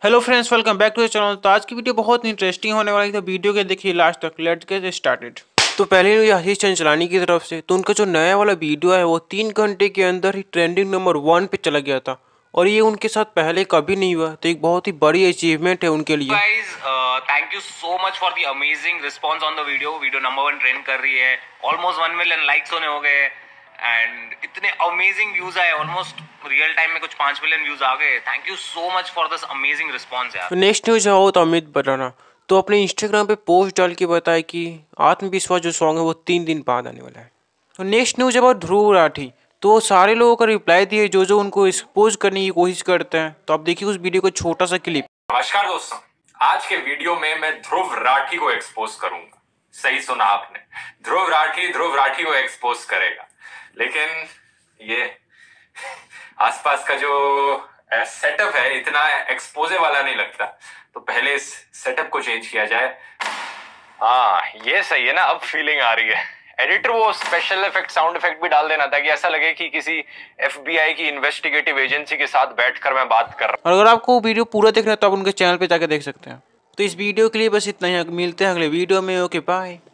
Hello friends, welcome back to the channel. तो आज की वीडियो बहुत इंटरेस्टिंग होने वाली है, तो वीडियो के देखिए लास्ट तक। Let's get started. तो पहले ये आशीष चंचलानी की तरफ से तो उनका जो नया वाला वीडियो है वो 3 घंटे के अंदर ही ट्रेंडिंग नंबर 1 पे चला गया था और ये उनके साथ पहले कभी नहीं हुआ, तो एक बहुत ही बड़ी अचीवमेंट है उनके लिए। Guys, thank you so much for the amazing response on the video. Video number 1 trend कर रही है, ऑलमोस्ट 1 मिलियन लाइक्स होने हो गए एंड इतने अमेजिंग व्यूज आए, ऑलमोस्ट रियल टाइम में कुछ 5 मिलियन व्यूज आ गए। Thank you so much for this amazing response यार। तो नेक्स्ट न्यूज हो तो अमित बताना तो अपने इंस्टाग्राम पे पोस्ट डाल के बताए कि आत्मविश्वास जो सॉन्ग है वो 3 दिन बाद आने वाला है। तो नेक्स्ट न्यूज है ध्रुव राठी। तो सारे लोगों का रिप्लाई दिए जो उनको एक्सपोज करने की कोशिश करते हैं। तो आप देखिए उस वीडियो को छोटा सा क्लिप। नमस्कार दोस्तों, आज के वीडियो में मैं ध्रुव राठी को एक्सपोज करूंगा। सही सुना आपने, ध्रुव राठी को एक्सपोज करेगा। लेकिन ये आसपास का जो सेटअप है इतना एक्सपोजे वाला नहीं लगता, तो पहले इस सेटअप को चेंज किया जाए। हाँ, ये सही है ना, अब फीलिंग आ रही है। एडिटर वो स्पेशल इफेक्ट, साउंड इफेक्ट भी डाल देना ताकि ऐसा लगे कि किसी एफबीआई की इन्वेस्टिगेटिव एजेंसी के साथ बैठकर मैं बात कर रहा हूं। और अगर आपको वीडियो पूरा देखना है तो आप उनके चैनल पे जाकर देख सकते हैं। तो इस वीडियो के लिए बस इतना ही, मिलते हैं अगले वीडियो में। Okay bye.